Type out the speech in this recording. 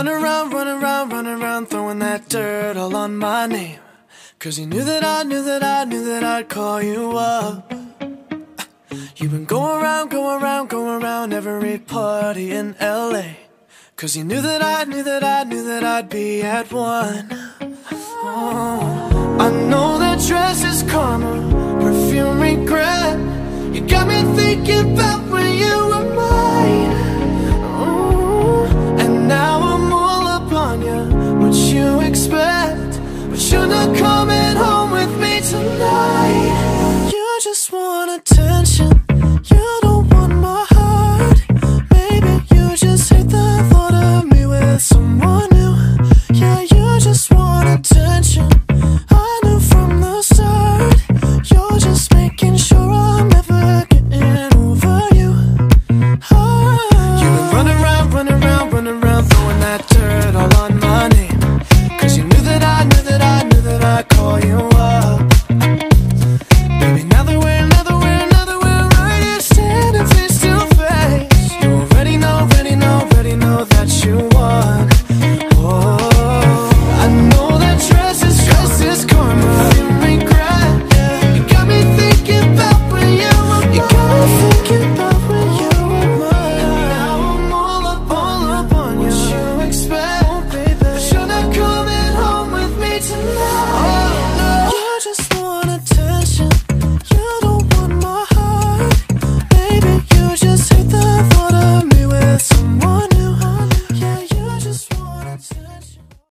running around, throwing that dirt all on my name. Cause you knew that I knew that I'd call you up. You've been going around every party in LA. Cause you knew that I knew that I'd be at one. Oh, I know that dress is karma, perfume regret. You got me thinking about when you were mine. Oh, and now I'm all up on you, what you expect, but you're not coming home.